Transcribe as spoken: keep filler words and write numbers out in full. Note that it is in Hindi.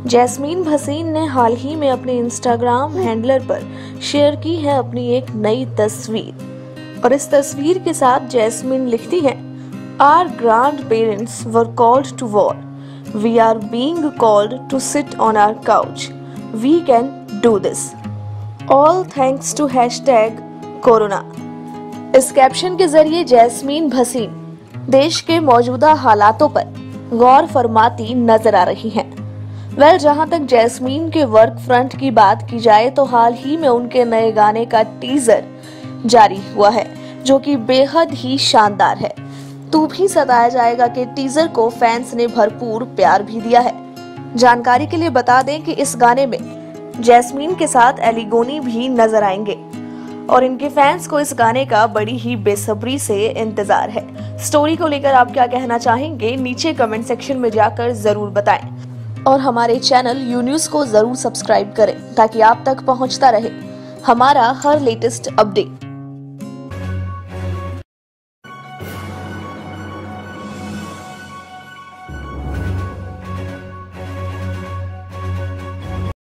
जैस्मीन भसीन ने हाल ही में अपने इंस्टाग्राम हैंडलर पर शेयर की है अपनी एक नई तस्वीर और इस तस्वीर के साथ जैस्मीन लिखती है, our grandparents were called to war, we are being called to sit on our couch, we can do this, all thanks to hashtag corona. इस कैप्शन के जरिए जैस्मीन भसीन देश के मौजूदा हालातों पर गौर फरमाती नजर आ रही हैं। वेल well, जहां तक जैस्मीन के वर्क फ्रंट की बात की जाए तो हाल ही में उनके नए गाने का टीजर जारी हुआ है जो कि बेहद ही शानदार है। तू भी सताया जाएगा के टीजर को फैंस ने भरपूर प्यार भी दिया है। जानकारी के लिए बता दें कि इस गाने में जैस्मीन के साथ एलिगोनी भी नजर आएंगे और इनके फैंस को इस गाने का बड़ी ही बेसब्री से इंतजार है। स्टोरी को लेकर आप क्या कहना चाहेंगे, नीचे कमेंट सेक्शन में जाकर जरूर बताएं और हमारे चैनल यू न्यूज़ को जरूर सब्सक्राइब करें ताकि आप तक पहुंचता रहे हमारा हर लेटेस्ट अपडेट।